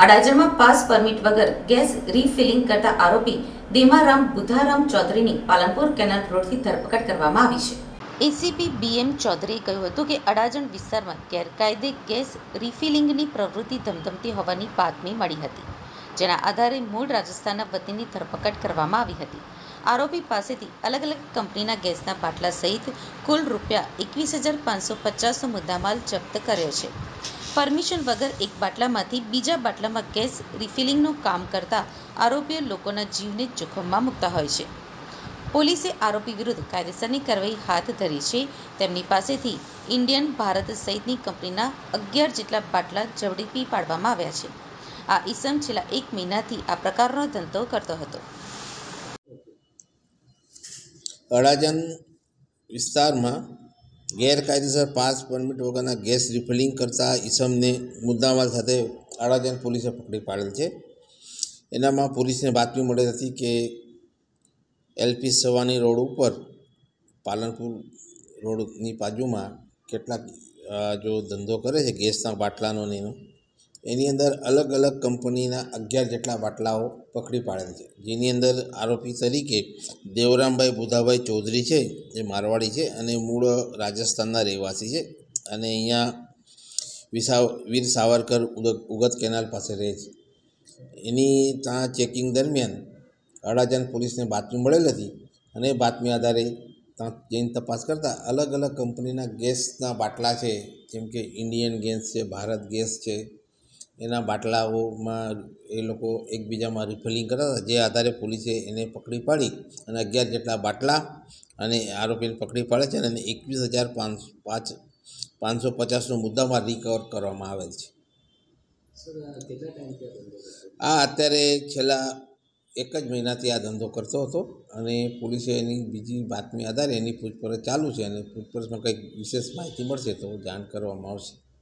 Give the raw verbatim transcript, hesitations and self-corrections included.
અડાજણમાં pass permit વગર gas refilling કરતા આરોપી દેમારામ બુધારામ ચૌધરીની પાલનપુર કેનાલ રોડથી ધરપકડ કરવામાં આવી છે. એસીપી બીએમ ચૌધરીએ કહ્યું હતું કે અડાજણ વિસ્તારમાં ગેરકાયદે ગેસ રિફિલિંગની પ્રવૃત્તિ ધમધમતી હોવાની બાતમી મળી હતી, જેના આધારે મૂળ રાજસ્થાનના વતનીની ધરપકડ કરવામાં આવી હતી. આરોપી પાસેથી અલગ અલગ કંપનીના ગેસના બાટલા સહિત કુલ રૂપિયા એકવીસ હજાર પાંચસો પચાસનો મુદ્દામાલ જપ્ત કર્યો છે. પરમિશન વગર એક બાટલામાંથી બીજા બાટલામાં ગેસ રિફિલિંગનું કામ કરતા આરોપીઓ લોકોના જીવને જોખમમાં મૂકતા હોય છે. પોલીસે આરોપી વિરુદ્ધ કાયદેસરની કાર્યવાહી હાથ ધરી છે. તેમની પાસેથી ઇન્ડિયન, ભારત સહિતની કંપનીના અગિયાર જેટલા બાટલા ઝડપી પાડવામાં આવ્યા છે. આ ઈસમ છેલ્લા એક મહિનાથી આ પ્રકારનો ધંધો કરતો હતો. અડાજણ વિસ્તારમાં ગેરકાયદેસર પાસ પરમિટ વગરના ગેસ રિફિલિંગ કરતા ઈસમને મુદ્દામાલ સાથે અડાજણ પોલીસે પકડી પાડેલ છે. એનામાં પોલીસને બાતમી મળેલ હતી કે એલપી સવાની રોડ ઉપર પાલનપુર રોડની બાજુમાં કેટલાક જો ધંધો કરે છે ગેસના બાટલાનો ને એનો, એની અંદર અલગ અલગ કંપનીના અગિયાર જેટલા બાટલાઓ પકડી પાડેલ છે. જેની અંદર આરોપી તરીકે દેવરામભાઈ બુધાભાઈ ચૌધરી છે, જે મારવાડી છે અને મૂળ રાજસ્થાનના રહેવાસી છે અને અહીંયા વિસા વીર સાવરકર ઉગત કેનાલ પાસે રહે છે. એની ત્યાં ચેકિંગ દરમિયાન અડાજણ પોલીસને બાતમી મળેલ હતી અને બાતમી આધારે ત્યાં જઈને તપાસ કરતાં અલગ અલગ કંપનીના ગેસના બાટલા છે, જેમ કે ઇન્ડિયન ગેસ છે, ભારત ગેસ છે, એના બાટલાઓમાં એ લોકો એકબીજામાં રિફિલિંગ કરતા હતા. જે આધારે પોલીસે એને પકડી પાડી અને અગિયાર જેટલા બાટલા અને આરોપીને પકડી પાડે છે અને એકવીસ હજાર પાંચ પાંચ પાંચસો પચાસનો મુદ્દામાં રિકવર કરવામાં આવેલ છે. આ અત્યારે છેલ્લા એક જ મહિનાથી આ ધંધો કરતો હતો અને પોલીસે એની બીજી બાતમી આધારે એની પૂછપરછ ચાલુ છે અને પૂછપરછમાં કંઈક વિશેષ માહિતી મળશે તો જાણ કરવામાં આવશે.